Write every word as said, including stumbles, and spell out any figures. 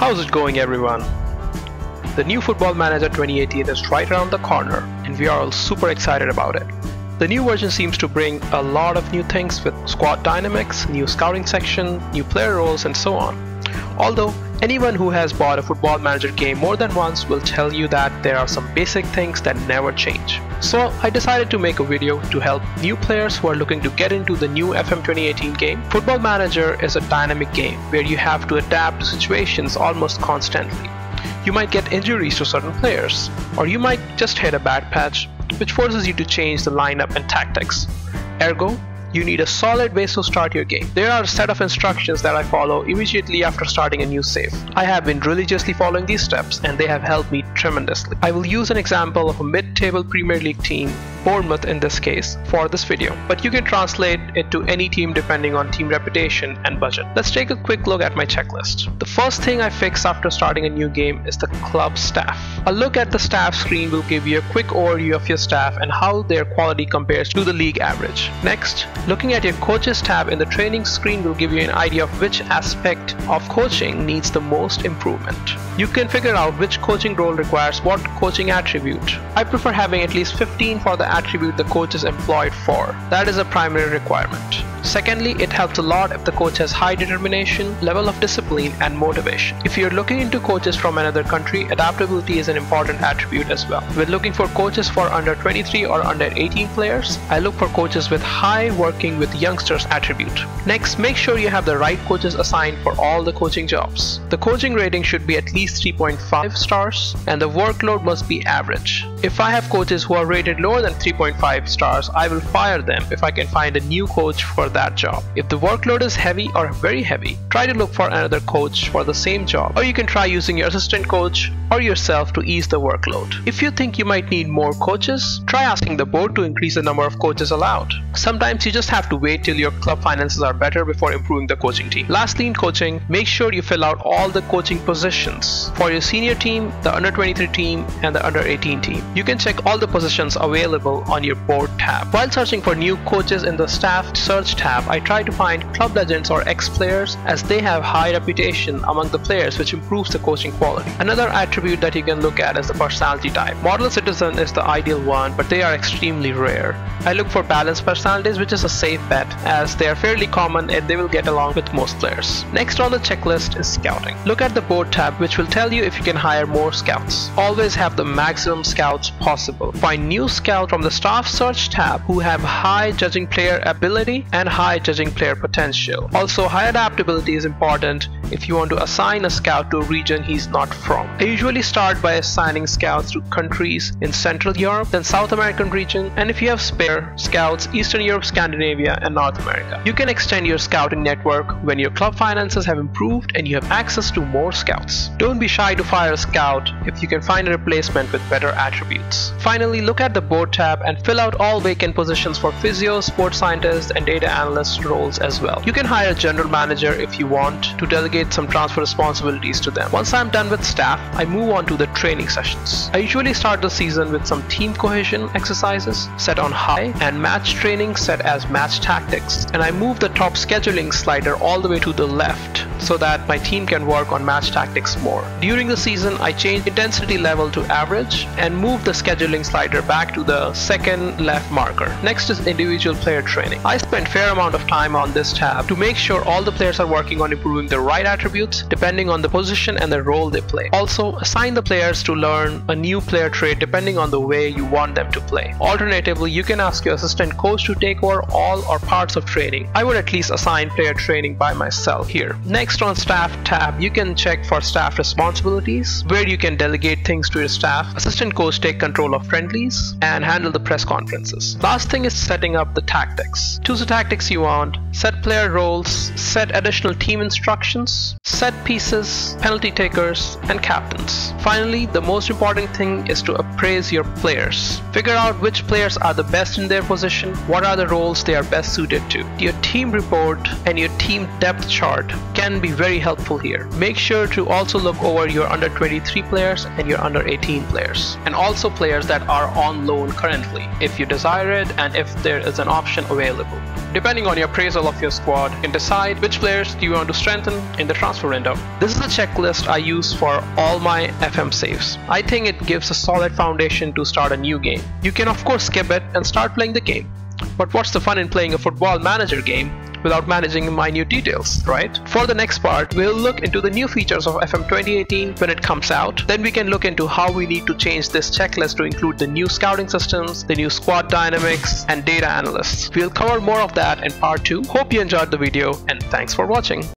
How's it going, everyone? The new Football Manager twenty eighteen is right around the corner and we are all super excited about it. The new version seems to bring a lot of new things with squad dynamics, new scouting section, new player roles and so on. Although anyone who has bought a Football Manager game more than once will tell you that there are some basic things that never change. So I decided to make a video to help new players who are looking to get into the new F M twenty eighteen game. Football Manager is a dynamic game where you have to adapt to situations almost constantly. You might get injuries to certain players, or you might just hit a bad patch, which forces you to change the lineup and tactics. Ergo, you need a solid base to start your game. There are a set of instructions that I follow immediately after starting a new save. I have been religiously following these steps and they have helped me tremendously. I will use an example of a mid-table Premier League team, Bournemouth in this case, for this video, but you can translate it to any team depending on team reputation and budget. Let's take a quick look at my checklist. The first thing I fix after starting a new game is the club staff. A look at the staff screen will give you a quick overview of your staff and how their quality compares to the league average. Next, looking at your coaches tab in the training screen will give you an idea of which aspect of coaching needs the most improvement. You can figure out which coaching role requires what coaching attribute. I prefer having at least fifteen for the attribute the coach is employed for. That is a primary requirement. Secondly, it helps a lot if the coach has high determination, level of discipline and motivation. If you're looking into coaches from another country, adaptability is an important attribute as well. When looking for coaches for under twenty-three or under eighteen players, I look for coaches with high working with youngsters attribute. Next, make sure you have the right coaches assigned for all the coaching jobs. The coaching rating should be at least three point five stars and the workload must be average. If I have coaches who are rated lower than three point five stars, I will fire them if I can find a new coach for that job. If the workload is heavy or very heavy, try to look for another coach for the same job, or you can try using your assistant coach or yourself to ease the workload. If you think you might need more coaches, try asking the board to increase the number of coaches allowed. Sometimes you just have to wait till your club finances are better before improving the coaching team. Lastly, in coaching, make sure you fill out all the coaching positions for your senior team, the under twenty-three team and the under eighteen team. You can check all the positions available on your board tab. While searching for new coaches in the staff search tab, I try to find club legends or ex-players as they have high reputation among the players, which improves the coaching quality. Another attribute that you can look at is the personality type. Model citizen is the ideal one, but they are extremely rare. I look for balanced personalities, which is a safe bet as they are fairly common and they will get along with most players. Next on the checklist is scouting. Look at the board tab, which will tell you if you can hire more scouts. Always have the maximum scouts possible. Find new scouts from the staff search tab who have high judging player ability and high judging player potential. Also, high adaptability is important if you want to assign a scout to a region he's not from. I usually start by assigning scouts to countries in Central Europe, then South American region, and if you have spare scouts, Eastern Europe, Scandinavia and North America. You can extend your scouting network when your club finances have improved and you have access to more scouts. Don't be shy to fire a scout if you can find a replacement with better attributes. Finally, look at the board tab and fill out all vacant positions for physios, sports scientists and data analyst roles as well. You can hire a general manager if you want to delegate some transfer responsibilities to them. Once I'm done with staff, I move on to the training sessions. I usually start the season with some team cohesion exercises set on high and match training set as match tactics, and I move the top scheduling slider all the way to the left so that my team can work on match tactics more. During the season, I change intensity level to average and move the scheduling slider back to the second left marker. Next is individual player training. I spend fair amount of time on this tab to make sure all the players are working on improving the right attributes depending on the position and the role they play. Also, assign the players to learn a new player trait depending on the way you want them to play. Alternatively, you can ask your assistant coach to take over all or parts of training. I would at least assign player training by myself here. Next on staff tab, you can check for staff responsibilities where you can delegate things to your staff. Assistant coach take control of friendlies and handle the press conferences. Last thing is setting up the tactics. Choose the tactics you want, set player roles, set additional team instructions, set pieces, penalty takers and captains. Finally, the most important thing is to appraise your players. Figure out which players are the best in their position, what are the roles they are best suited to. Your team report and your team depth chart can be very helpful here. Make sure to also look over your under twenty-three players and your under eighteen players, and also players that are on loan currently, if you desire it and if there is an option available. Depending on your appraisal of your squad, you can decide which players do you want to strengthen in the transfer window. This is a checklist I use for all my F M saves. I think it gives a solid foundation to start a new game. You can of course skip it and start playing the game. But what's the fun in playing a Football Manager game without managing minute details, right? For the next part, we'll look into the new features of F M twenty eighteen when it comes out. Then we can look into how we need to change this checklist to include the new scouting systems, the new squad dynamics, and data analysts. We'll cover more of that in part two. Hope you enjoyed the video, and thanks for watching.